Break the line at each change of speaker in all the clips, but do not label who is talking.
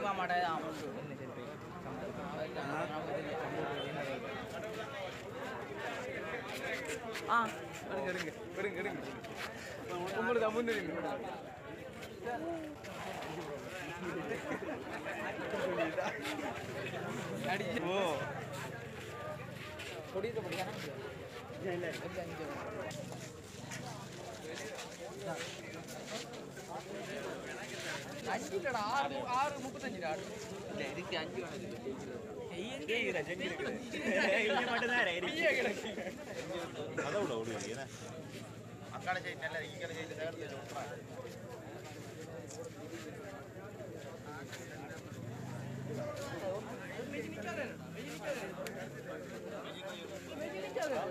மாட்டேன் எடுங்க உங்களுக்கு முன்னுரிமை ஓ கொடியத்தை படிக்கான அஞ்சுடா 6:35 இல்ல இதுக்கு 5 அக்கால செய்தி நல்ல இங்கே செய்தி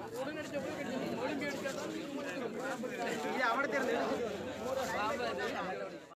അവിടെ